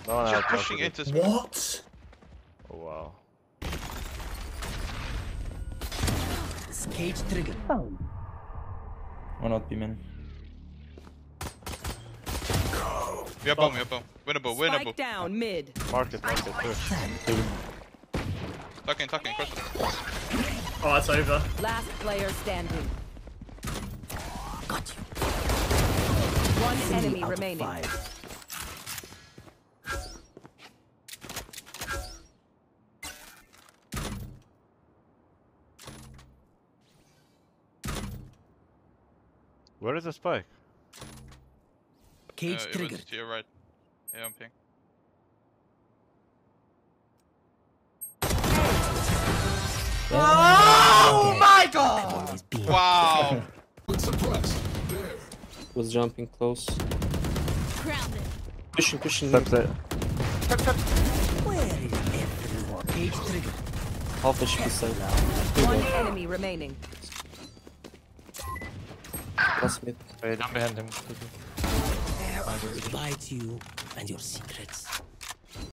No one Just has pushing multiple. into smoke. What? Oh wow. Cage trigger. One out B man. We are bomb, we are bomb. Winnable, winnable. Spike down mid. Market, push. Tucking, cross it. Oh, it's over. Last player standing. Got you. One enemy Out of remaining. 5. Where is the spike? Cage It triggered. was to your right. Yeah, I'm ping. Oh my god! Always been. Wow! Was jumping close. Grounded. Pushing. Steps it. Where is everyone? Cage triggered. Half HP side. One enemy remaining. Last mid. Wait, I'm behind him. Goodbye to you and your secrets.